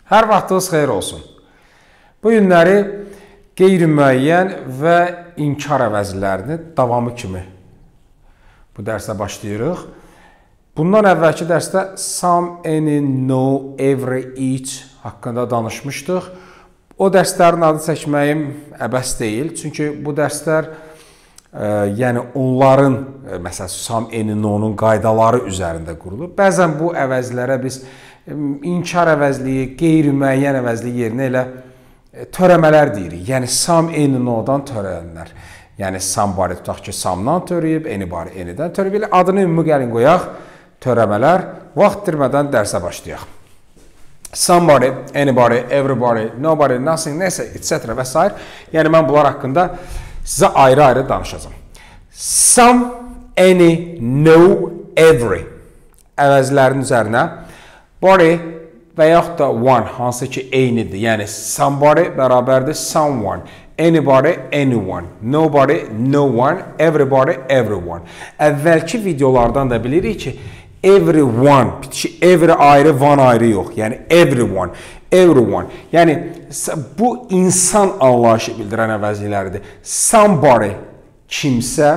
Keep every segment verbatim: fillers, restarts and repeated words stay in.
Hər vaxtınız xeyir olsun. Bu günləri qeyri-müəyyən və inkar əvəzlərini davamı kimi bu dərsə başlayırıq. Bundan əvvəlki dərsdə some, any, no, every, each haqqında danışmışdıq. O dərslərin adı çəkməyim əbəs deyil. Çünki bu dərslər e, yəni onların e, məsələn some, any, no-nun qaydaları üzərində qurulur. Bəzən bu əvəzlərə biz e, inkar əvəzliyi, qeyri-müəyyən əvəzliyi yerinə elə e, törəmələr deyirik. Yəni some, any, no-dan törəyənlər. Yəni somebody tutaq ki, some-dan törəyib, anybody, any-dən törəyib. Adını ümumi gəlin qoyaq. Törəmələr. Vaxt itirmədən dərsə başlayaq. Somebody, anybody, everybody, nobody, nothing, nəsə, et cetera və s. Yəni mən bunlar haqqında sizə ayrı-ayrı danışacağım. Some, any, no, every əvəzlərin üzərinə body və yaxud da one, hansı ki eynidir. Yəni somebody bərabərdir someone, anybody, anyone, nobody, no one, everybody, everyone. Əvvəlki videolardan da bilirik ki, everyone, every ayrı, one ayrı yox. Yəni everyone, everyone. Yəni bu insan anlayışı bildirən əvəzliklərdir. Somebody, kimsə,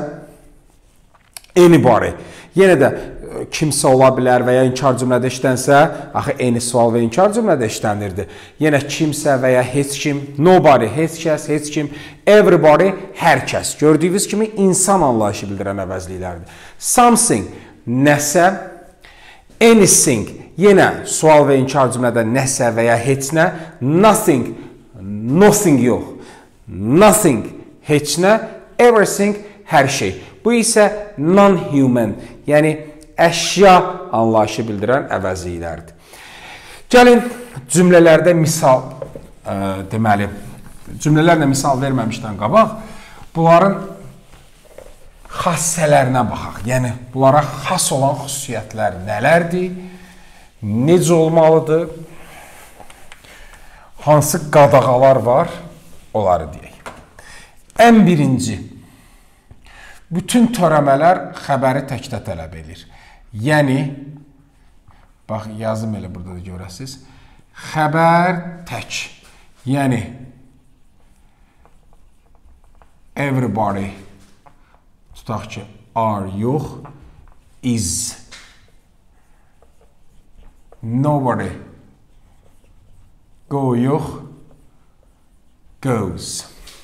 anybody. Yenə də kimsə ola bilər və ya inkar cümlədə işlənsə, axı eyni sual və inkar cümlədə işlənirdi. Yenə kimsə və ya heç kim, nobody, heç kəs, heç kim, everybody, hər kəs. Gördüyünüz kimi insan anlayışı bildirən əvəzliklərdir. Something, nəsə, anything, yenə sual və inkar cümlədə nəsə və ya heç nə, nothing, nothing yox, nothing, heç nə, everything, hər şey. Bu isə non-human, yəni əşya anlayışı bildirən əvəzliklərdir. Gəlin cümlələrdə misal, ə, deməli, cümlələrlə misal verməmişdən qabaq, bunların xassələrinə baxaq. Yəni, bunlara xas olan xüsusiyyətlər nələrdir, necə olmalıdır, hansı qadağalar var, onları deyək. Ən birinci, bütün törəmələr xəbəri təkdə tələb edir. Yəni, bax, yazım elə burada da görəsiniz, xəbər tək, yəni, everybody, tutaq ki, are yox, is, nobody, go yox, goes.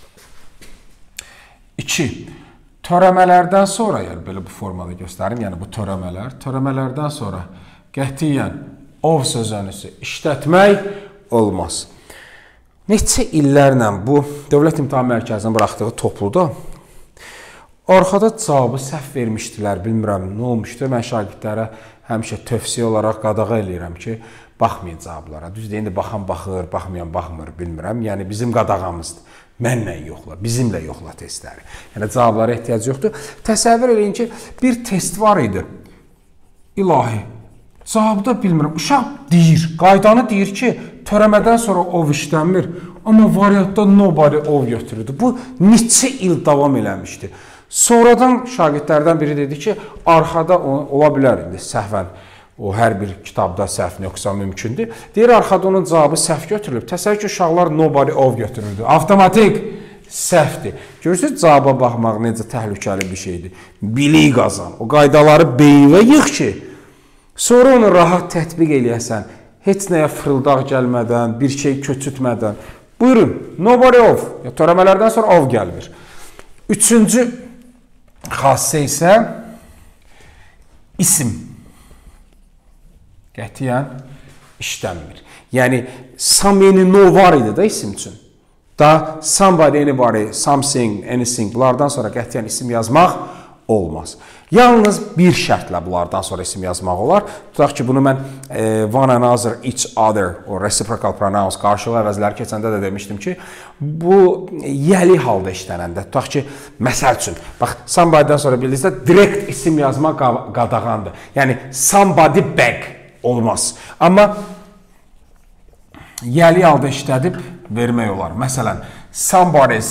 İki, törəmələrdən sonra, yəni belə bu formada göstərim, yəni bu törəmələr, törəmələrdən sonra qətiyyən ov sözünüzü işlətmək olmaz. Neçə illərlə bu Dövlət İmtahan Mərkəzinin buraxdığı topluda arxada cavabı səhv vermişdilər, bilmirəm, nə olmuşdu. Mən şagirdlərə həmişə tövsiyə olaraq qadağa eləyirəm ki, baxmayın cavablara. Düzdür, indi baxan baxır, baxmayan baxmır, bilmirəm. Yəni bizim qadağamızdır. Mənlə yoxla, bizimlə yoxla testləri. Yəni cavablara ehtiyac yoxdur. Təsəvvür edin ki, bir test var idi. İlahi, cavabda bilmirəm. Uşaq deyir, qaydanı deyir ki, törəmədən sonra ov işlənmir. Amma variantda nobody ov götürürdü. Bu neçə il davam eləmişdi. Sonradan şagirdlərdən biri dedi ki, arxada ola bilər indi səhvən. O hər bir kitabda səhv yoxsa mümkündür. Deyir, arxada onun cavabı səhv götürülüb. Təsəvvür ki, uşaqlar nobody ov götürürdü. Avtomatik səhvdir. Görürsünüz, cavaba baxmaq necə təhlükəli bir şeydir. Bilik qazan. O qaydaları beynə yığ ki, sonra onu rahat tətbiq eləyəsən. Heç nəyə fırıldaq gəlmədən, bir şey köçütmədən. Buyurun, nobody ov. Törəmələrdən sonra ov gəlmir. Üçüncü xassə isə isim. Qətiyyən işlənmir. Yəni, some, any, no var idi da isim üçün. Da somebody, anybody, something, anything bunlardan sonra qətiyyən isim yazmaq olmaz. Yalnız bir şərtlə bunlardan sonra isim yazmaq olar. Tutaq ki, bunu mən e, one another, each other, o reciprocal pronouns, qarşılıq əvəzləri keçəndə də demişdim ki, bu yəli halda işlənəndə, tutaq ki, məsəl üçün, bax, somebody'dən sonra bildinizdə direkt isim yazmaq qadağandır. Yəni, somebody bag olmaz. Amma yəli halda işlədib vermək olar. Məsələn, somebody's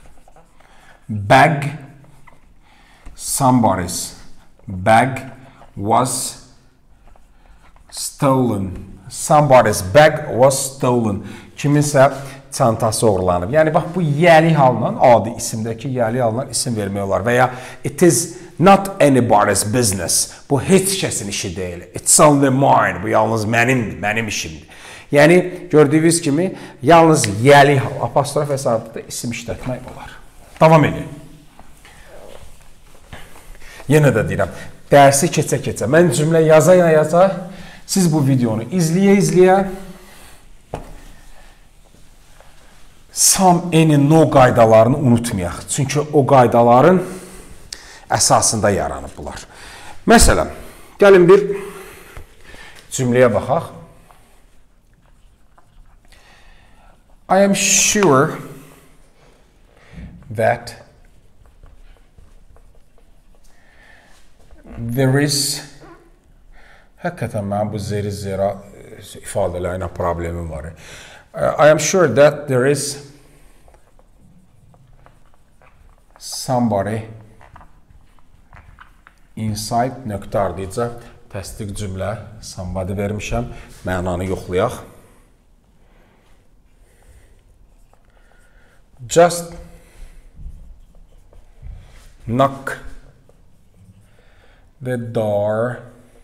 bag, somebody's bag was stolen Somebody's bag was stolen. Kiminsə çantası oğurlanıb. Yəni, bax, bu yəli halla, adi isimdəki yəli halla isim vermək olar. Və ya, it is not anybody's business. Bu, heç kəsin işi deyil. It's only mine. Bu, yalnız mənimdir, mənim işimdir. Yəni, gördüyünüz kimi, yalnız yəli hal, apostrof hesabında isim işlətmək olar. Davam edin. Yenə də deyirəm, dərsi keçə-keçə, mən cümlə yaza-yaza, siz bu videonu izləyə-izləyə, some, any, no qaydalarını unutmayaq. Çünki o qaydaların əsasında yaranıb bunlar. Məsələn, gəlin bir cümləyə baxaq. I am sure that there is, həqiqətən mən bu zeri zera ifadələrlə problemim var. I am sure that there is somebody inside nöqtə ardıca təsdiq cümlə somebody vermişəm. Mənanı yoxlayaq. Just knock the door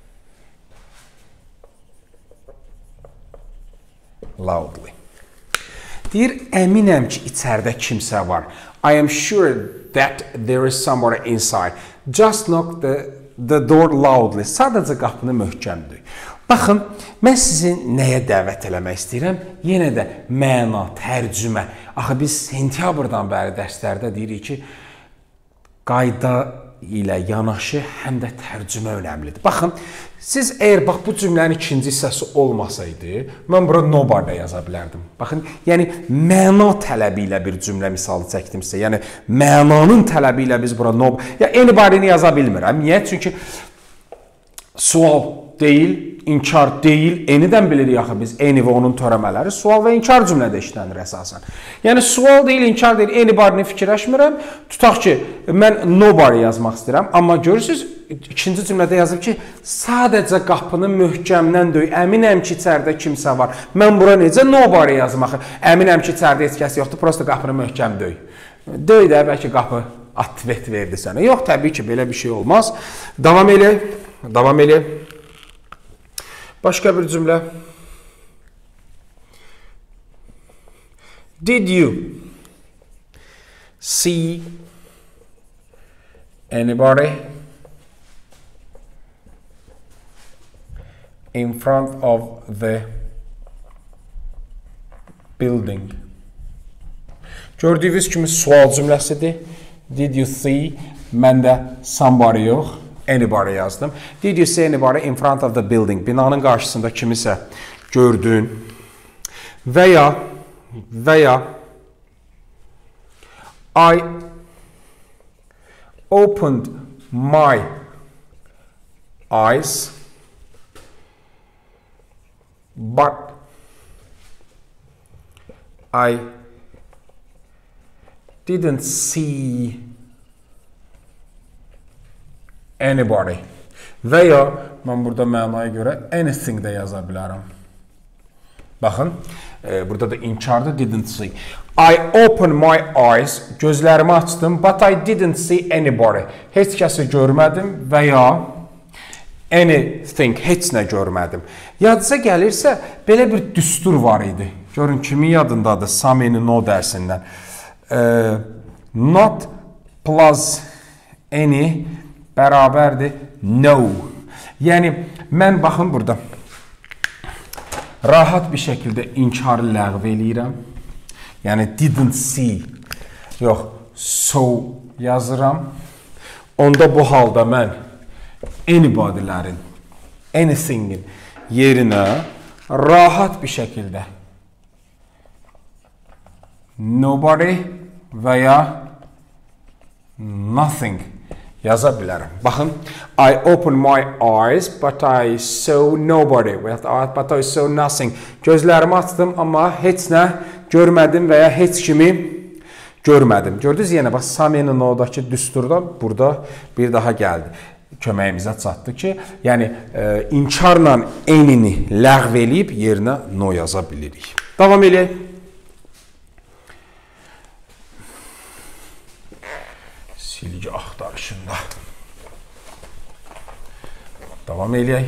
loudly. Deyir, əminəm ki, içəridə kimsə var. I am sure that there is somebody inside. Just knock the, the door loudly. Sadəcə qapını möhkəmdir. Baxın, mən sizi nəyə dəvət eləmək istəyirəm? Yenə də məna, tərcümə. Axı, biz sentyabrdan bəri dərslərdə deyirik ki, qayda ilə yanaşı həm də tərcümə önəmlidir. Baxın, siz əgər bax, bu cümlənin ikinci hissəsi olmasaydı, mən bura nobody yaza bilərdim. Baxın, yəni məna tələbi ilə bir cümlə misalı çəkdimsə, yəni mənanın tələbi ilə biz bura nobody, ya anybody'ni yaza bilmirəm. Niyə? Çünki sual deyil, inkar deyil, enidən bilirik axı biz, eni və onun törəmələri sual və inkar cümlədə işlənir əsasən. Yəni, sual deyil, inkar deyil, anybody'ni fikirləşmirəm. Tutaq ki, mən nobody yazmaq istəyirəm, amma görürsünüz, ikinci cümlədə yazıb ki, sadəcə qapını möhkəmdən döy, əminəm ki, içəridə kimsə var. Mən bura necə nobody yazmaq? Əminəm ki, içəridə heç kəs yoxdur, prosta qapını möhkəm döy. Döy də, bəlkə qapı atvet verdi sənə. Yox, təbii ki, belə bir şey olmaz. Davam elə, davam elə. Başqa bir cümlə. Did you see anybody in front of the building? Gördüyünüz kimi sual cümləsidir. Did you see? Məndə somebody yox. Anybody yazdım. Did you see anybody in front of the building? Binanın qarşısında kimisə gördün. Və ya, və ya, I opened my eyes, but I didn't see anybody. Və ya, mən burada mənaya görə anything də yaza bilərəm. Baxın, e, burada da inkardır, didn't see. I opened my eyes, gözlərimi açdım, but I didn't see anybody. Heç kəsi görmədim və ya anything, heç nə görmədim. Yadınıza gəlirsə, belə bir düstur var idi. Görün, kimin yadındadır? Sameni no dərsindən. E, not plus any bərabərdir no. Yəni, mən baxın burada rahat bir şəkildə inkarı ləğv eləyirəm. Yəni, didn't see, yox, so yazıram. Onda bu halda mən anybody'lərin, anything'in yerinə rahat bir şəkildə nobody və ya nothing yaza bilərəm. Baxın, I opened my eyes, but I saw nobody, but I saw nothing. Gözlərimi açdım, amma heç nə görmədim və ya heç kimi görmədim. Gördünüz, yenə bax, Sami'nin oradakı düsturda burada bir daha gəldi. köməyimizə çatdı ki, yəni e, inkarla enini ləğv eləyib yerinə no yaza bilirik. Davam eləyək. Silgi axtarışında. Davam eləyək.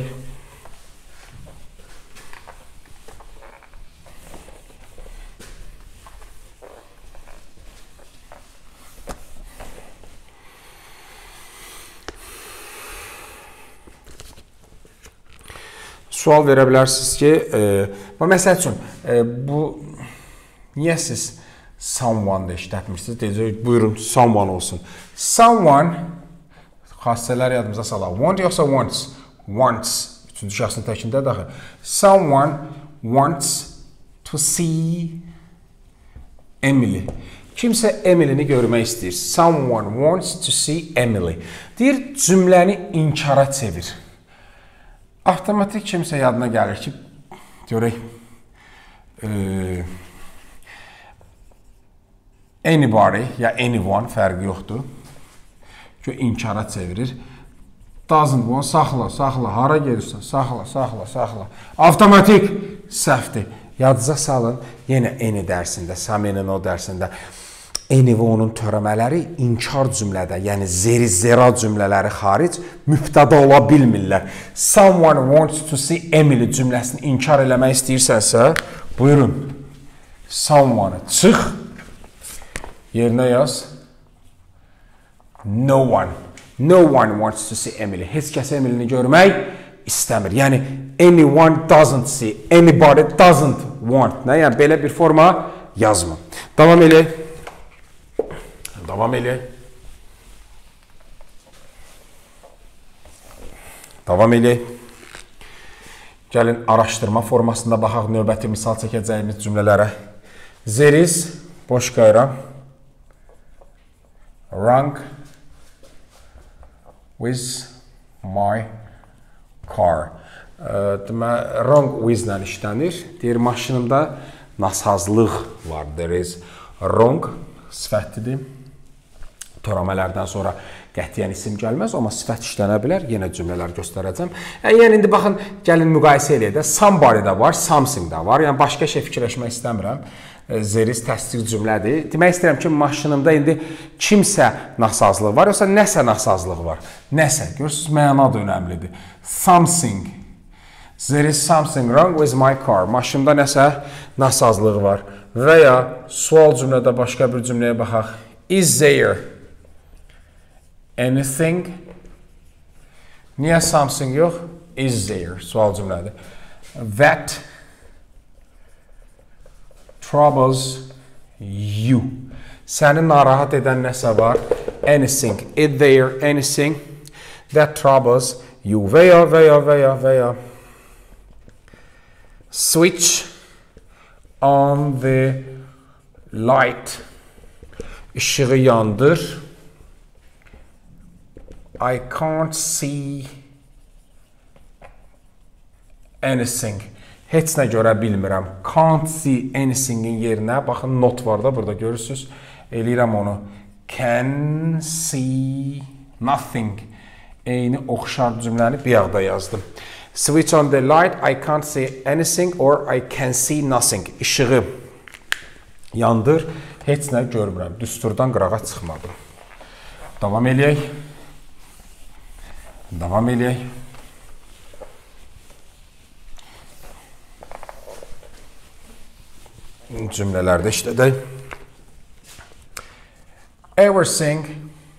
Sual verə bilərsiniz ki, e, məsəl üçün, e, bu niyə siz someone-da işlətmirsiniz? Deyəcək, buyurun, someone olsun. Someone, xassələr yadımıza salaq. Want yoxsa wants? Wants. Üçüncü şəxsin təkində daxil. Someone wants to see Emily. Kimsə Emily'ni görmək istəyir. Someone wants to see Emily. Deyir, cümləni inkara çevir. Avtomatik kimsə yadına gəlir ki, görək, e, anybody ya anyone fərqi yoxdur ki, inkara çevirir. Doesn't want, saxla, saxla, hara gedirsən, saxla, saxla, saxla. Avtomatik səhvdir. Yadınıza salın, yenə any dərsində, Sami'nin o dərsində any və onun törəmələri inkar cümlədə, yəni zeri-zera cümlələri xaric mübtəda ola bilmirlər. Someone wants to see Emily cümləsini inkar eləmək istəyirsənsə, buyurun, someone çıx, yerinə yaz, no one, no one wants to see Emily. Heç kəs Emily'ni görmək istəmir. Yəni, anyone doesn't see, anybody doesn't want. Nə? Yəni, belə bir forma yazma. Davam eləyək. Davam eləyək. Davam eləyək. Gəlin, araşdırma formasında baxaq növbəti misal çəkəcəyimiz cümlələrə. There is, boş qayıram, wrong with my car. Demə, wrong with ilə işlənir. Deyir, maşınımda nasazlıq var. There is wrong, sifətlidir. Törəmələrdən sonra qətiyyən isim gəlməz, amma sifət işlənə bilər. Yenə cümlələr göstərəcəm. Yəni, indi baxın, gəlin müqayisə eləyək də. Somebody da var, something da var. Yəni, başqa şey fikirləşmək istəmirəm. Zeriz təsdiq cümlədir. Demək istəyirəm ki, maşınımda indi kimsə nasazlığı var, yoxsa nəsə nasazlığı var. Nəsə, görürsünüz, məna da önəmlidir. Something. There is something wrong with my car. Maşımda nəsə nasazlığı var. Və ya sual cümlədə başqa bir cümləyə baxaq. Is there anything? Niyə something yox? Is there? Sual cümlədir. That troubles you. Səni narahat edən nəsə var? Anything. Is there anything that troubles you? Və ya, və ya, və ya, və ya. Switch on the light. İşığı yandır. I can't see anything. Heç nə görə bilmirəm. Can't see anything-in yerinə, baxın, not var da burada, görürsünüz. Eləyirəm onu. Can see nothing. Eyni oxşar cümləni bir yağda yazdım. Switch on the light, I can't see anything or I can see nothing. İşığı yandır, heç nə görmürəm. Düsturdan qırağa çıxmadım. Davam eləyək. Davam eləyək. Cümlələrdə işlədək. Everything.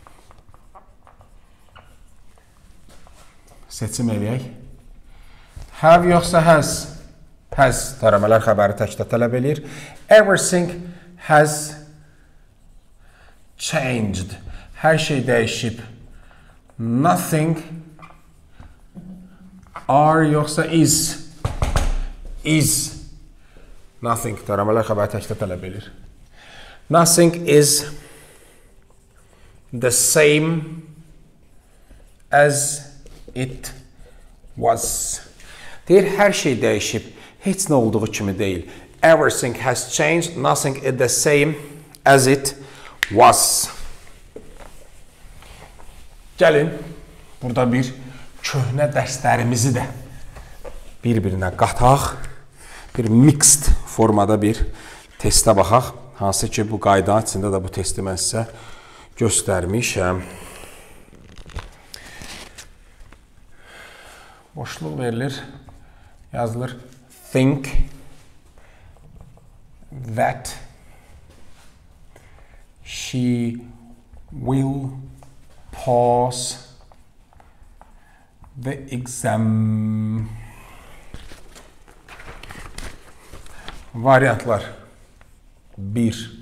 Seçim eləyək. Have yoxsa has? Has tərəmələr xəbəri təkdə tələb eləyir. Everything has changed. Hər şey dəyişib. Nothing are yoxsa is? Is. Nothing tərəmələr xəbəri təkdə tələb eləyir. Nothing is the same as it was. Deyir, hər şey dəyişib, heç nə olduğu kimi deyil. Everything has changed, nothing is the same as it was. Gəlin, burada bir köhnə dərslərimizi də bir-birinə qataq. Bir mixed formada bir testə baxaq. Hansı ki, bu qaydanın içində də bu testi mən sizə göstərmişəm. Boşluq verilir, yazılır. Think that she will pass the exam. Variantlar. Bir.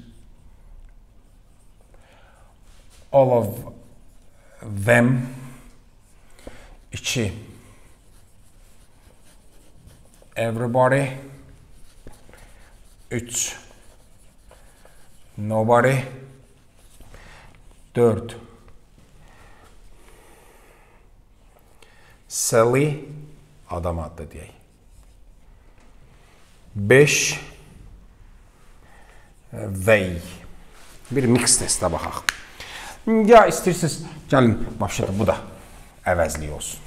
All of them. İki. Everybody. Üç. Nobody. Dört. Sally. Adam adlı deyək. Beş. They. Bir mix testə baxaq. Ya istəyirsiniz, gəlin, başladı, bu da əvəzlik olsun.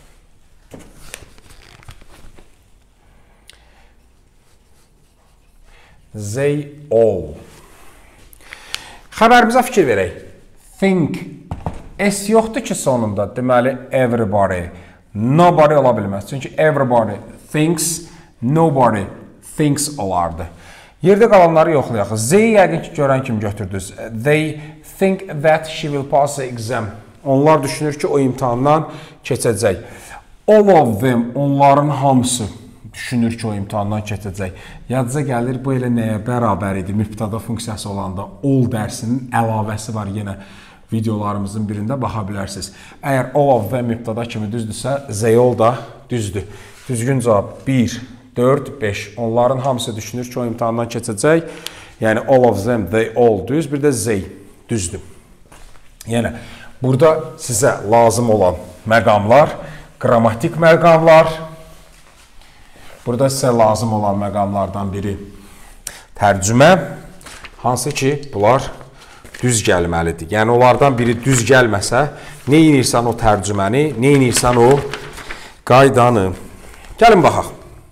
They all. Xəbərimizə fikir verək. Think. S yoxdur ki sonunda. Deməli, everybody. Nobody ola bilməz. Çünki everybody thinks, nobody thinks olardı. Yerdə qalanları yoxlayaq. Z-yi yəqin ki görən kimi götürdünüz. They think that she will pass the exam. Onlar düşünür ki o imtahandan keçəcək. All of them, onların hamısı düşünür ki o imtahandan keçəcək. Yadınıza gəlir, bu elə nəyə bərabər idi? Mübtəda funksiyası olanda all dərsinin əlavəsi var yenə. Videolarımızın birində baxa bilərsiniz. Əgər all of them mübtəda kimi düzdürsə, they-all da düzdür. Düzgün cavab bir, dörd, beş. Onların hamısı düşünür ki o imtahandan keçəcək. Yəni all of them, they all düz, bir də they düzdür. Yəni burada sizə lazım olan məqamlar, qrammatik məqamlar. Burada sizə lazım olan məqamlardan biri tərcümə. Hansı ki bunlar düz gəlməlidir. Yəni onlardan biri düz gəlməsə, nə edirsən o tərcüməni, nə edirsən o qaydanı. Gəlin baxaq.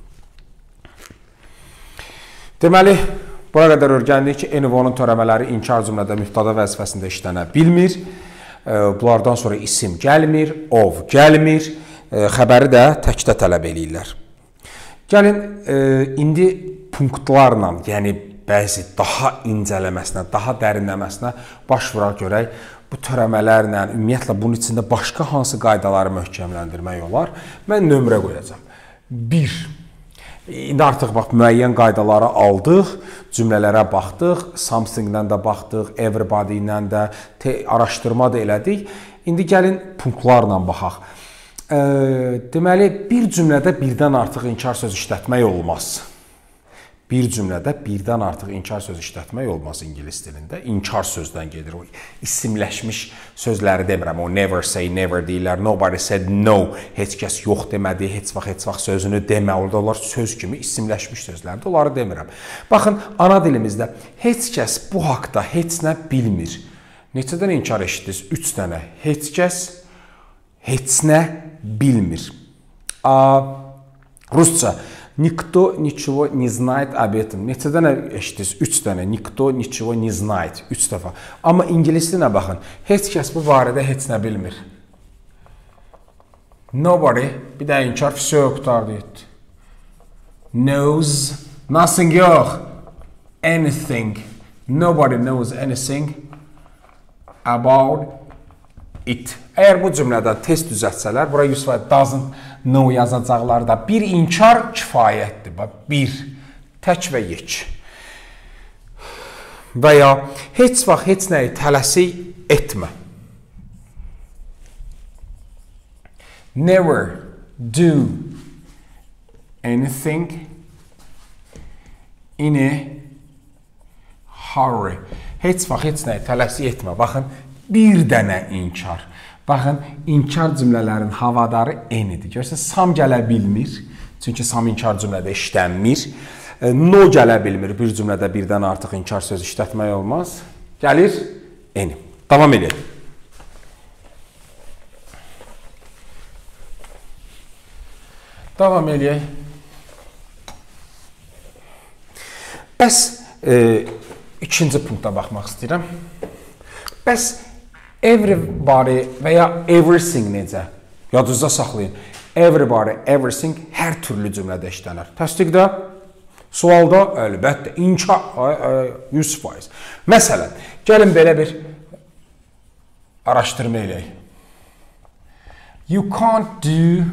Deməli, bura qədər öyrəndik ki, N-ın törəmələri inkar cümlədə mübtəda vəzifəsində işlənə bilmir. Bunlardan sonra isim gəlmir, of gəlmir. Xəbəri də təkdə tələb eləyirlər. Gəlin, indi punktlarla, yəni bəzi daha incələməsinə, daha dərinləməsinə baş vuraq görək. Bu törəmələrlə, ümumiyyətlə bunun içində başqa hansı qaydaları möhkəmləndirmək olar? Mən nömrə qoyacağam. bir. İndi artıq bax, müəyyən qaydaları aldıq, cümlələrə baxdıq, something-dən də baxdıq, everybody-lə də araşdırma da elədik. İndi gəlin punktlarla baxaq. E, deməli, bir cümlədə birdən artıq inkar söz işlətmək olmaz. Bir cümlədə birdən artıq inkar söz işlətmək olmaz ingilis dilində. İnkar sözdən gedir. O isimləşmiş sözləri demirəm. O never say never deyirlər. Nobody said no. Heç kəs yox demədi. Heç vaxt, heç vaxt sözünü demə. Orada onlar söz kimi isimləşmiş sözlərdir. Onları demirəm. Baxın, ana dilimizdə heç kəs bu haqda heç nə bilmir. Neçədən inkar eşitdiniz? Üç dənə. Heç kəs heç nə bilmir. A, Rusca. Никто ничего не знает об этом. Neçə dənə eşitdiniz? Üç dənə. Никто ничего не знает. Üç dəfə. Amma ingilis dilinə baxın. Heç kəs bu barədə heç nə bilmir. Nobody. Bir də inkar fisiyo qutardı. Knows. Nothing yox. Anything. Nobody knows anything about it. Əgər bu cümlədən test düzəltsələr, bura yüz faiz doesn't know yazacaqlar da bir inkar kifayətdir. Bir, tək və yek. Və ya heç vaxt heç nəyi tələsik etmə. Never do anything in a hurry. Heç vaxt heç nəyi tələsik etmə. Baxın, bir dənə inkar. Baxın, inkar cümlələrin havadarı N-idir. Görürsünüz, sam gələ bilmir. Çünki sam inkar cümlədə işlənmir. No gələ bilmir. Bir cümlədə birdən artıq inkar söz işlətmək olmaz. Gəlir N. Davam edək. Davam eləyək. Bəs e, ikinci punktda baxmaq istəyirəm. Bəs everybody və ya everything necə? Yadınızda saxlayın. Everybody, everything hər türlü cümlədə işlənir. Təsdiqdə, sualda əlbəttə, inkar yüz faiz. Məsələn, gəlin belə bir araşdırma eləyək. You can't do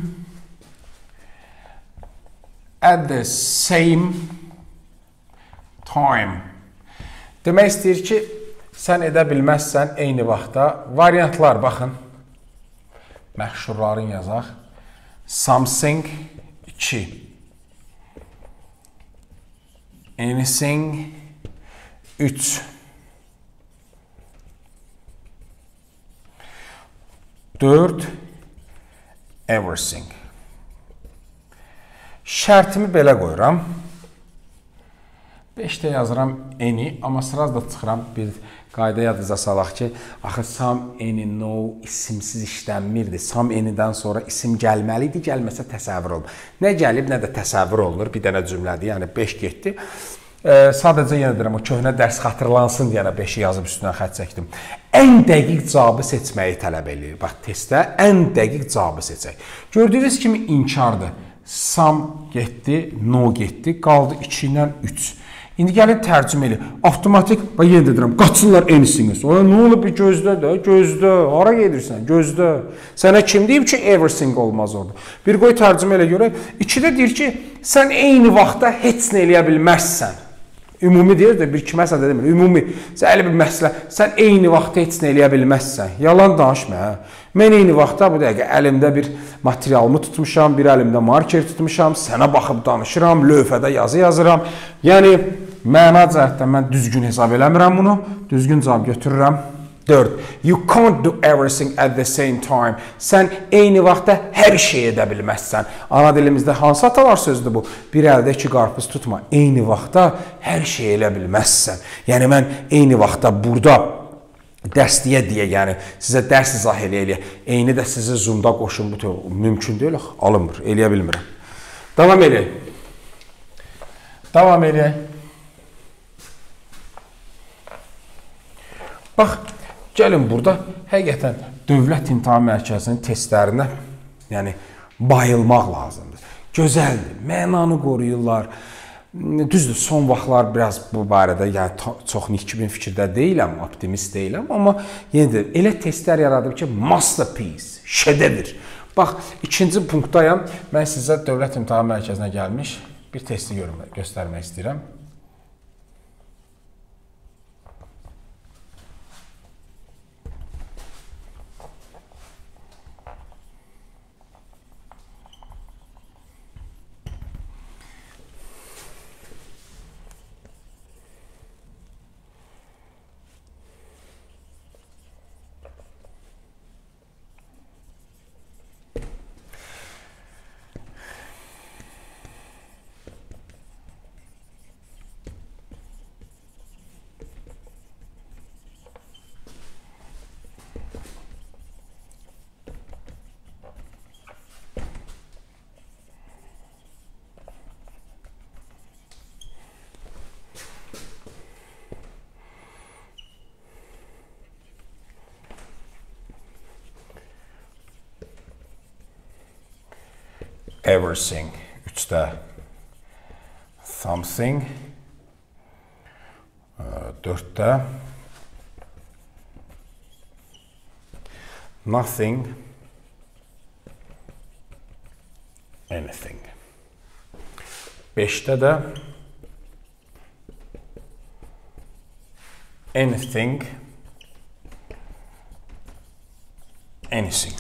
at the same time. Demək istəyir ki, sən edə bilməzsən eyni vaxtda. Variantlar, baxın. Məşhurların yazaq. Something, iki. Anything, üç. dörd. Everything. Şərtimi belə qoyuram. beşdə yazıram any, amma sıraz da çıxıram. Bir qayda yadınıza salaq ki, axı some, any, no isimsiz işlənmirdi. Some, any'dən sonra isim gəlməli idi, gəlməsə təsəvvür olunur. Nə gəlib, nə də təsəvvür olunur. Bir dənə cümlədir, yəni beş getdi. Ee, sadəcə yenə deyirəm, o köhnə dərs xatırlansın deyənə beşi yazıb üstündən xət çəkdim. Ən dəqiq cavabı seçməyi tələb edir. Bax, testdə ən dəqiq cavabı seçək. Gördüyünüz kimi inkardır. Some getdi, no getdi, qaldı iki ilə üç. İndi gəlin tərcümə elə. Avtomatik, və yenə deyirəm, qaçırlar anything. Sonra nə olub, bir gözlə də, gözlə. Hara gedirsən, gözlə. Sənə kim deyib ki, everything olmaz orada. Bir qoy tərcümə elə görək. ikidə deyir ki, sən eyni vaxtda heç nə eləyə bilməzsən. Ümumi deyir də, bir kiməsə də demir. Ümumi, sən elə bir məsələ, sən eyni vaxtda heç nə eləyə bilməzsən. Yalan danışma, hə. Mən eyni vaxtda bu dəqiqə əlimdə bir materialımı tutmuşam, bir əlimdə marker tutmuşam, sənə baxıb danışıram, lövhədə yazı yazıram. Yəni, məna cəhətdən mən düzgün hesab eləmirəm bunu, düzgün cavab götürürəm. dörd. You can't do everything at the same time. Sən eyni vaxtda hər şey edə bilməzsən. Ana dilimizdə hansı atalar sözdür bu? Bir əldə iki qarpız tutma. Eyni vaxtda hər şey elə bilməzsən. Yəni, mən eyni vaxtda burada dərs deyə deyə, yəni sizə dərs izah eləyə-eləyə, eyni də sizi Zoom'da qoşun, bu tür mümkün deyil, alınmır, eləyə bilmirəm. Davam eləyək. Davam eləyək. Bax, gəlin burada həqiqətən Dövlət İmtahan Mərkəzinin testlərinə, yəni bayılmaq lazımdır. Gözəldir, mənanı qoruyurlar. Düzdür, son vaxtlar biraz bu barədə yəni, çox nikbin fikirdə deyiləm, optimist deyiləm, amma yenə də elə testlər yaradım ki, masterpiece, şedevr. Bax, ikinci punktdayam, mən sizə Dövlət İmtahan Mərkəzinə gəlmiş bir testi görmək, göstərmək istəyirəm. Everything, üçdə something, dörddə nothing, anything. beşdə də anything, anything.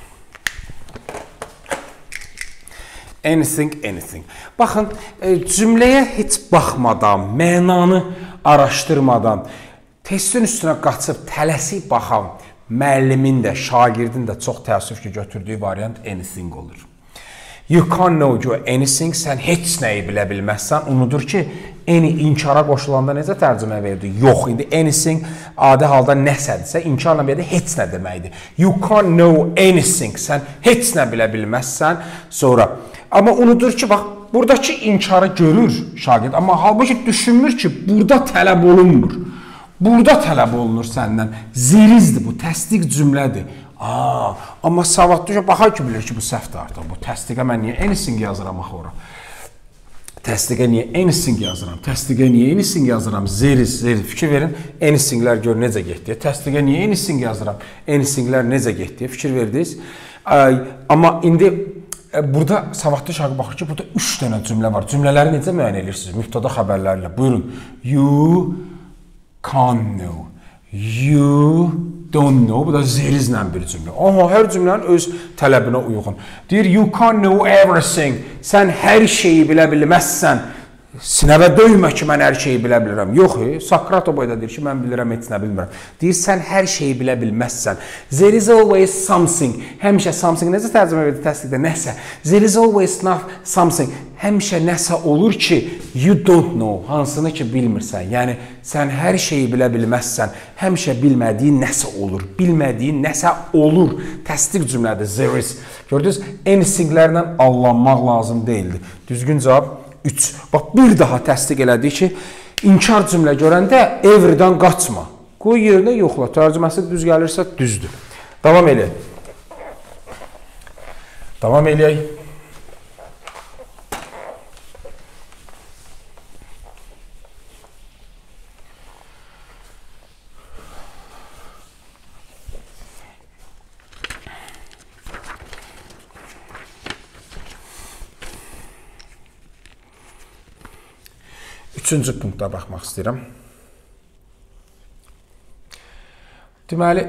Anything, anything. Baxın, cümləyə heç baxmadan, mənanı araşdırmadan, testin üstünə qaçıb tələsik baxan müəllimin də, şagirdin də çox təəssüf ki, götürdüyü variant anything olur. You can't know you anything, sən heç nəyi bilə bilməzsən. Unudur ki, any inkara qoşulanda necə tərcümə verdi? Yox, indi anything adi halda nəsədirsə, inkarla bir də heç nə deməkdir. You can't know anything, sən heç nə bilə bilməzsən. Sonra Amma unudur ki, bax, buradakı inkarı görür şagird, amma halbuki düşünmür ki, burada tələb olunmur. Burada tələb olunur səndən. Zerizdir bu, təsdiq cümlədir. Aa, amma savadlı baxar ki, bilir ki, bu səhvdir artıq. Bu təsdiqə mən niyə anything yazıram axı ora? Təsdiqə niyə anything yazıram? Təsdiqə niyə anything yazıram? Zeriz, zeriz. Fikir verin, anythinglər gör necə getdi. Təsdiqə niyə anything yazıram? Anythinglər necə getdi? Fikir verdiniz. Amma indi burada savadlı şagird baxır ki, burada üç dənə cümlə var. Cümlələri necə müəyyən edirsiniz? Mübtəda xəbərlərlə. Buyurun. You can know. You don't know. Bu da zerizlə bir cümlə. Aha, hər cümlənin öz tələbinə uyğun. Deyir, you can't know everything. Sən hər şeyi bilə bilməzsən. Sinəvə döymə ki, mən hər şeyi bilə bilirəm. Yox, Sokrat o boyda deyir ki, mən bilirəm, heç nə bilmirəm. Deyir, sən hər şeyi bilə bilməzsən. There is always something. Həmişə something, necə tərcümə verdi təsdiqdə? Nəsə. There is always not something. Həmişə nəsə olur ki, you don't know. Hansını ki, bilmirsən. Yəni, sən hər şeyi bilə bilməzsən. Həmişə bilmədiyin nəsə olur. Bilmədiyin nəsə olur. Təsdiq cümlədir, there is. Gördünüz, anythinglərlə allanmaq lazım deyildi. Düzgün cavab üç. Bax, bir daha təsdiq elədi ki, inkar cümlə görəndə everydən qaçma. Qoy yerinə yoxla. Tərcüməsi düz gəlirsə düzdür. Davam eləyək. Davam eləyək. Üçüncü punktda baxmaq istəyirəm. Deməli,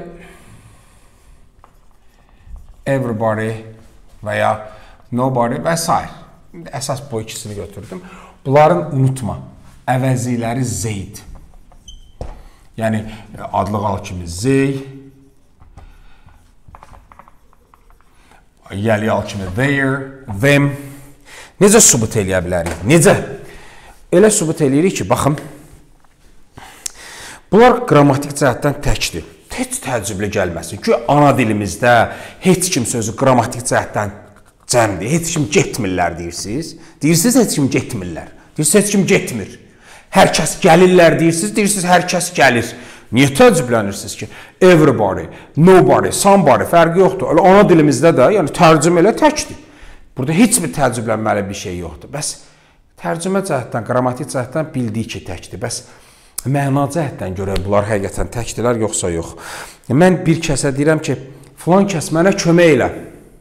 everybody və ya nobody və s. Əsas bu ikisini götürdüm. Bunların unutma, əvəziləri zeyd. Yəni, adlı qal kimi zey, yəli al kimi there, them. Necə sübut eləyə bilərik? Necə? Elə sübut eləyirik ki, baxın, bunlar qrammatik cəhətdən təkdir. Heç təəccüblü gəlməsin ki, ana dilimizdə heç kim sözü qrammatik cəhətdən cəmdir. Heç kim getmirlər deyirsiniz. Deyirsiniz, heç kim getmirlər. Deyirsiniz, heç kim getmir. Hər kəs gəlirlər deyirsiniz, deyirsiniz, hər kəs gəlir. Niyə təəccüblənirsiniz ki? Everybody, nobody, somebody fərqi yoxdur. Elə ana dilimizdə də, yəni tərcümə elə təkdir. Burada heç bir təəccüblənməli bir şey yoxdur. Bəs tərcümə cəhətdən, qrammatik cəhətdən bildiyi ki, təkdir. Bəs məna cəhətdən görək, bunlar həqiqətən təkdirlər, yoxsa yox. Mən bir kəsə deyirəm ki, filan kəs mənə kömək elə.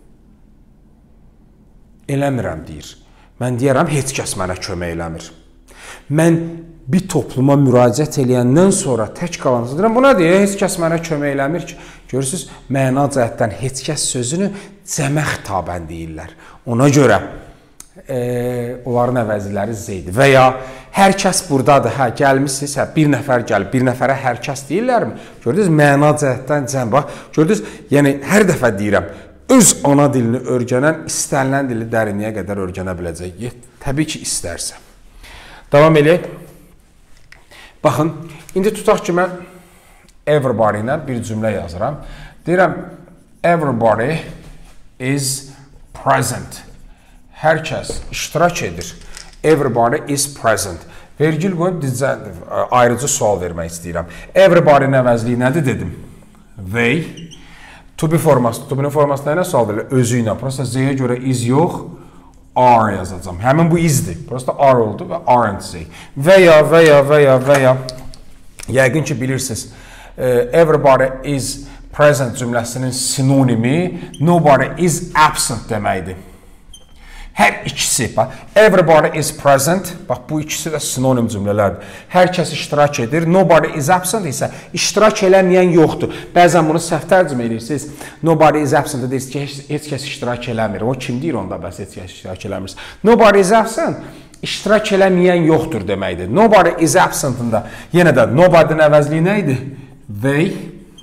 Eləmirəm, deyir. Mən deyərəm, heç kəs mənə kömək eləmir. Mən bir topluma müraciət eləyəndən sonra tək qalanısı deyirəm, bu nə deyir? Heç kəs mənə kömək eləmir ki. Görürsünüz, məna cəhətdən heç kəs sözünü cəmə xitabən deyirlər. Ona görə E, onların əvəziləri zeydi. Və ya hər kəs buradadır, hə, gəlmişsiniz, hə, bir nəfər gəlib, bir nəfərə hər kəs deyirlərmi? Gördünüz, məna cəhətdən cəm, bax, gördünüz, yəni hər dəfə deyirəm, öz ana dilini öyrənən, istənilən dili dərinliyə qədər öyrənə biləcək. Təbii ki, istərsə. Davam eləyək. Baxın, indi tutaq ki, mən everybody ilə bir cümlə yazıram. Deyirəm, everybody is present. Hər kəs iştirak edir. Everybody is present. Vergül qoyub dizə, ayrıcı sual vermək istəyirəm. Everybody-nin əvəzliyi nədir dedim? They. To be forması. To be forması nə sual verilir? Özü ilə. Prosta Z-yə görə is yox, are yazacağım. Həmin bu isdir. Prosta are oldu və aren't Z. Və ya, və ya, və ya, və ya. Yəqin ki, bilirsiniz. Everybody is present cümləsinin sinonimi nobody is absent deməkdir. Hər ikisi, bax, everybody is present, bax, bu ikisi də sinonim cümlələrdir. Hər kəs iştirak edir, nobody is absent isə iştirak eləməyən yoxdur. Bəzən bunu səhv tərcümə edirsiniz, nobody is absent deyirsiniz ki, heç, heç kəs iştirak eləmir. O kim deyir onda, bəs heç kəs iştirak eləmir. Nobody is absent, iştirak eləməyən yoxdur deməkdir. Nobody is absent-ında yenə də nobody-nin əvəzliyi nə idi? They,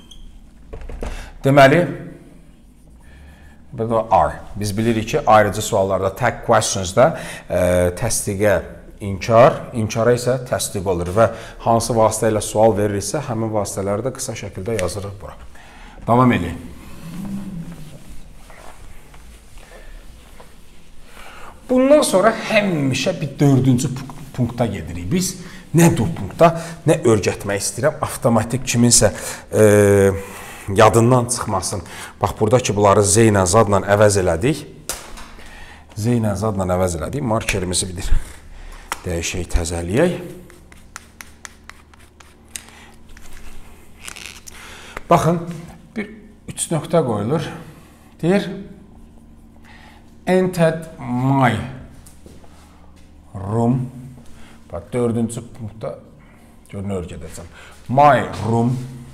deməli, burada are. Biz bilirik ki, ayrıcı suallarda, tag questionsda e, təsdiqə inkar, inkara isə təsdiq olur və hansı vasitə ilə sual verirsə, həmin vasitələri də qısa şəkildə yazırıq bura. Davam edək. Bundan sonra həmişə bir dördüncü punkta gedirik biz. Nədir o punkta? Nə öyrətmək istəyirəm? Avtomatik kiminsə e, yadından çıxmasın. Bax, buradakı bunları Z ilə zadla əvəz elədik. Z ilə zadla əvəz elədik. Markerimizi bir dəyişək, təzəliyək. Baxın, bir üç nöqtə qoyulur. Deyir, entered my room. Bax, dördüncü punktda görünür gedəcəm. My room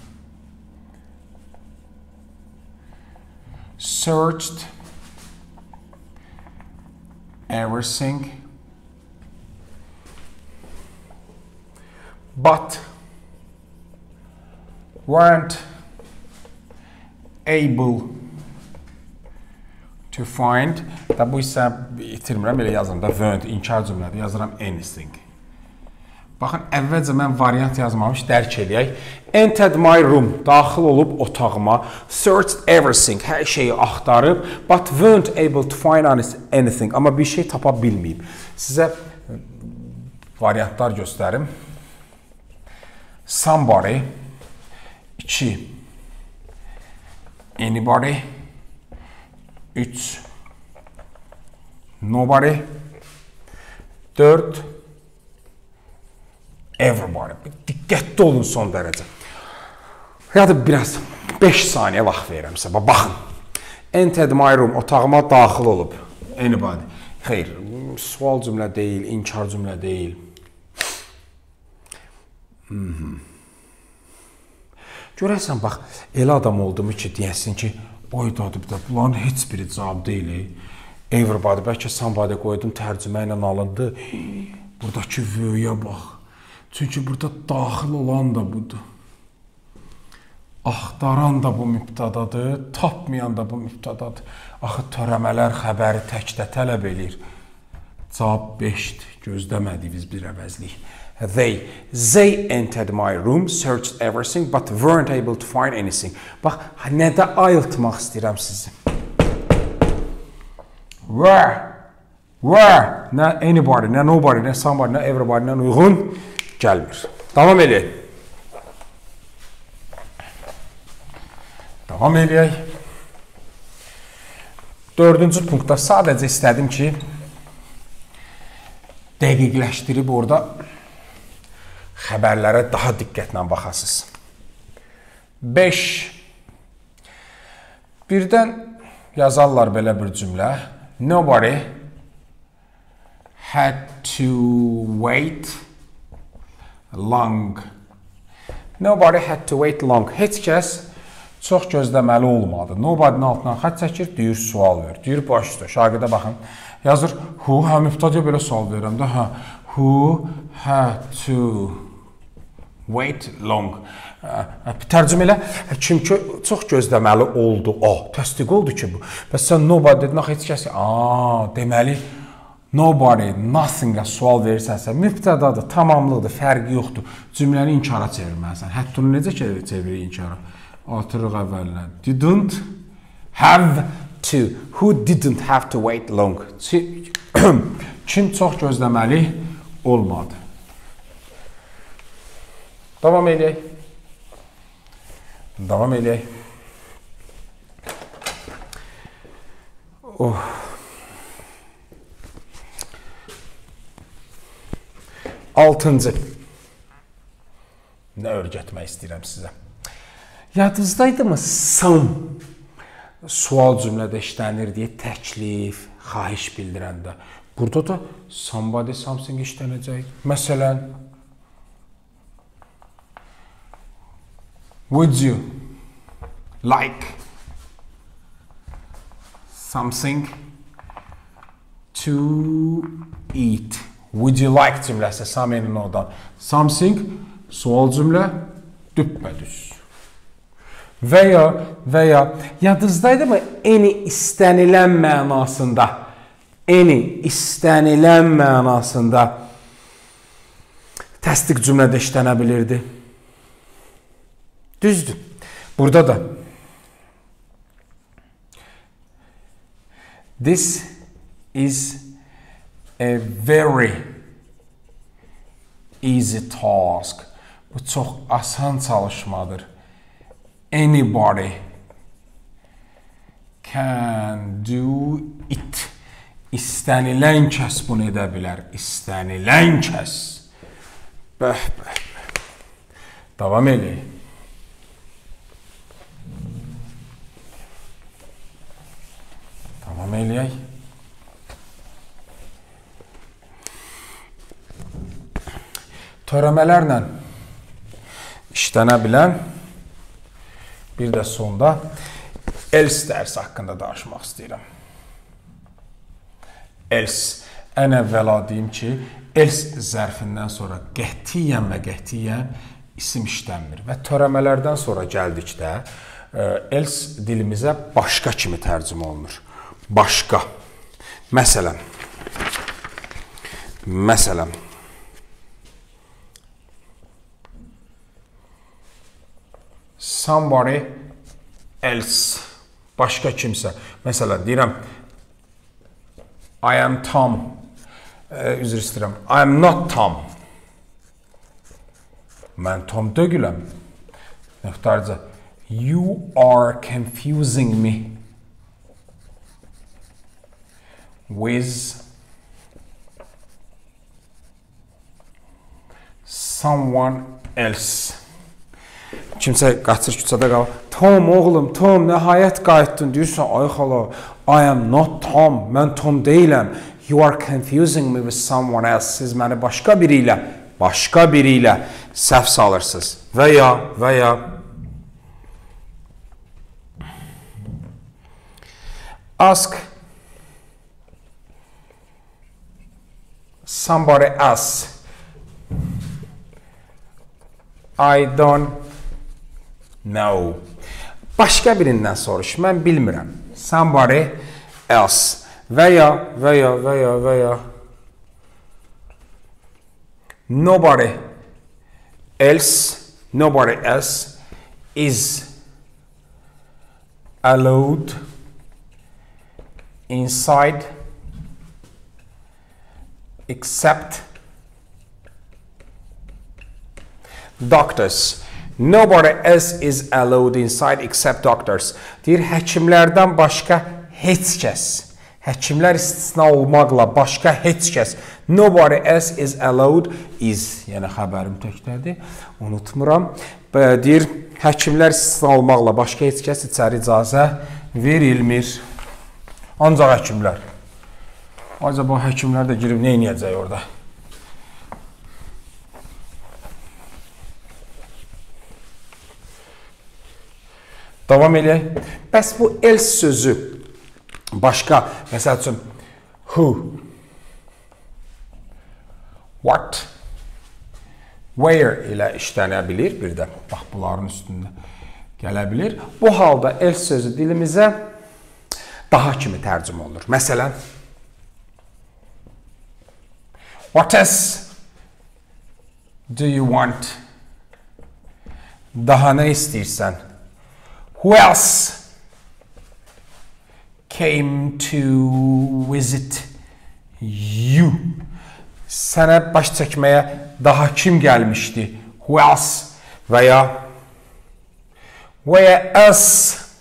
searched everything but weren't able to find. Da bu isə itirmirəm, belə yazıram da, weren't, inkar cümlədir, yazıram anything. Baxın, əvvəlcə mən variant yazmamış, dərk eləyək. Entered my room, daxil olub otağıma. Searched everything, hər şeyi axtarıb. But weren't able to find anything. Amma bir şey tapa bilməyib. Sizə variantlar göstərim. Somebody. iki. Anybody. üç. Nobody. dörd. Everybody. Diqqətli olun son dərəcə. Ya da biraz beş saniyə vaxt verirəm sizə. Baxın. Entered my room, otağıma daxil olub. Anybody. Xeyr, sual cümlə deyil, inkar cümlə deyil. Hmm. Görəsən, bax, elə adam oldumu ki, deyəsin ki, oydadı bir də, bunların heç biri cavab deyil. Everybody, bəlkə somebody qoydum, tərcümə ilə alındı. Buradakı vöyə bax. Çünki burada daxil olan da budur. Axtaran da bu mübtədadır, tapmayan da bu mübtədadır. Axı törəmələr xəbəri təkdə tələb eləyir. Cavab beşdir. Gözləmədiyiniz bir əvəzlik. They, they entered my room, searched everything, but weren't able to find anything. Bax, nədə ayıltmaq istəyirəm sizi? Were, were, nə anybody, nə nobody, nə somebody, nə everybody, nə uyğun gəlmir. Davam eləyək. Davam eləyək. Dördüncü punktda sadəcə istədim ki, dəqiqləşdirib orada xəbərlərə daha diqqətlə baxasınız. beş. Birdən yazarlar belə bir cümlə. Nobody had to wait long. Nobody had to wait long. Heç kəs çox gözləməli olmadı. Nobody'nin altından xətt çəkir, deyir, sual ver. Deyir, başda. Şagidə baxın. Yazır, who, hə, müftədiyə belə sual verirəm də, hə. Who had to wait long. Tərcümə elə, kim ki, çox gözləməli oldu. O, təsdiq oldu ki bu. Bəs sən nobody dedin, axı heç kəs, aaa, deməli, nobody, nothing-ə sual verirsənsə, mübtədadır, tamamlıqdır, fərqi yoxdur. Cümləni inkara çevirməlisən. Hətta onu necə çevirir inkara? Artırıq əvvəlinə. Didn't have to. Who didn't have to wait long? Kim çox gözləməli olmadı. Davam eləyək. Davam eləyək. Oh. Altıncı. Nə öyrətmək istəyirəm sizə? Yadınızdaydı mı? Some sual cümlədə işlənir deyə təklif, xahiş bildirəndə. Burada da somebody, something işlənəcək. Məsələn, would you like something to eat? Would you like cümləsi, something oradan. Something, sual cümlə, düppədüz. Və ya, və ya, yadınızdaydı mı? Any istənilən mənasında, any istənilən mənasında təsdiq cümlədə işlənə bilirdi. Düzdür. Burada da this is a very easy task. Bu çox asan çalışmadır. Anybody can do it. İstənilən kəs bunu edə bilər. İstənilən kəs. Bəh, bəh, bəh. Davam edək. Davam edək. Törəmələrlə işlənə bilən bir də sonda else dərsi haqqında danışmaq istəyirəm. Else. Ən əvvəla deyim ki, else zərfindən sonra qətiyyən və qətiyyən isim işlənmir. Və törəmələrdən sonra gəldikdə else dilimizə başqa kimi tərcümə olunur. Başqa. Məsələn. Məsələn. Somebody else. Başqa kimsə. Məsələn, deyirəm, I am Tom. Ee, üzr istəyirəm. I am not Tom. Mən Tom dögüləm. Nəftarca. You are confusing me with someone else. Kimsə qaçır küçədə qalır. Tom oğlum, Tom nəhayət qayıtdın. Deyirsən, ay xala, I am not Tom. Mən Tom deyiləm. You are confusing me with someone else. Siz məni başqa biri ilə, başqa biri ilə səhv salırsınız. Və ya, və ya ask somebody else. I don't know. Başqa birindən soruş. Mən bilmirəm. Somebody else. Və ya, və ya, və ya, və ya. Nobody else, nobody else is allowed inside except doctors. Nobody else is allowed inside except doctors. Deyir, həkimlərdən başqa heç kəs. Həkimlər istisna olmaqla başqa heç kəs. Nobody else is allowed is. Yəni, xəbərim təkdədir. Unutmuram. Deyir, həkimlər istisna olmaqla başqa heç kəs içəri icazə verilmir. Ancaq həkimlər. Acaba həkimlər də girib nə edəcək orada? Davam eləyək. Bəs bu else sözü başqa, məsəl üçün, who, what, where ilə işlənə bilir. Bir də, bax, bunların üstündə gələ bilir. Bu halda else sözü dilimizə daha kimi tərcümə olunur. Məsələn, what else do you want? Daha nə istəyirsən? Who else came to visit you? Sənə baş çəkməyə daha kim gəlmişdi? Who else? Və ya where else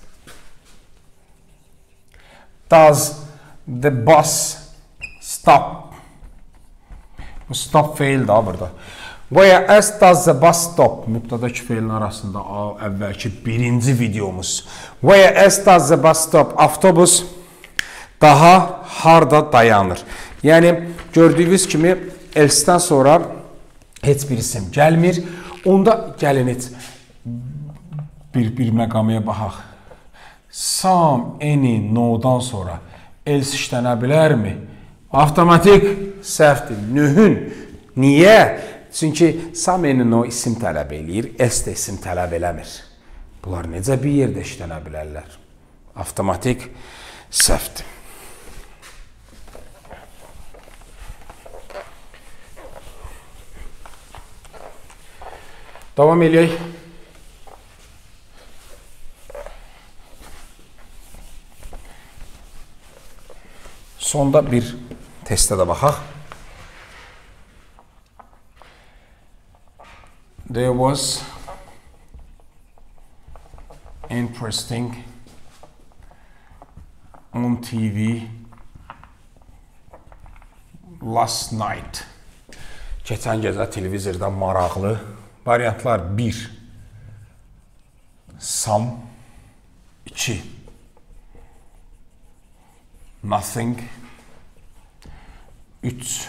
does the bus stop? Bu stop feil daha burada. Where else does the bus stop? Mübtədəki feilin arasında əvvəlki birinci videomuz. Where else does the bus stop? Avtobus daha harda dayanır? Yəni, gördüyünüz kimi else-dən sonra heç bir isim gəlmir. Onda gəlin heç bir, bir məqamıya baxaq. Some, any, no-dan sonra else işlənə bilərmi? Avtomatik səhvdir. Nühün. Niyə? Çünki some, any, no isim tələb eləyir, else də isim tələb eləmir. Bunlar necə bir yerdə işlənə bilərlər? Avtomatik səhvdir. Davam eləyək. Sonda bir Testə də baxaq. There was interesting on T V last night. Keçən gecə televizorda maraqlı variantlar bir. Some iki. Nothing üç.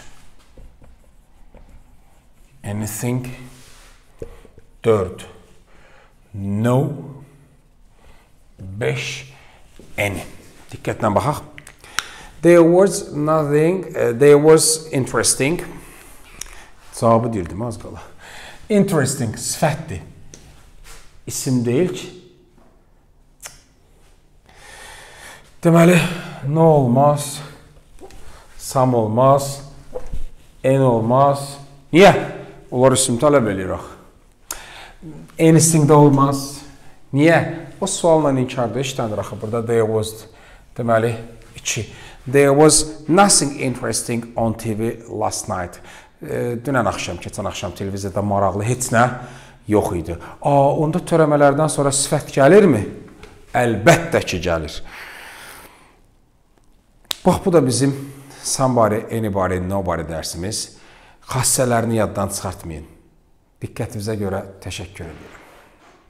Anything dört. No beş. Any. Diqqətlə baxaq. There was nothing, uh, there was interesting. Cavabı deyirdim, az qala. Interesting, sifətdir. İsim deyil ki. Deməli, nə olmaz? Some olmaz. En olmaz. Niyə? Onlar isim tələb edirik. Anything də olmaz. Niyə? O sualla inkarda işlənir axı. Burada there was, deməli, iki. There was nothing interesting on T V last night. E, dünən axşam, keçən axşam televizorda maraqlı heç nə yox idi. Aa, onda törəmələrdən sonra sifət gəlirmi? Əlbəttə ki, gəlir. Bax, bu da bizim somebody, anybody, nobody dərsimiz. Xassələrini yaddan çıxartmayın. Diqqətinizə görə təşəkkür edirəm.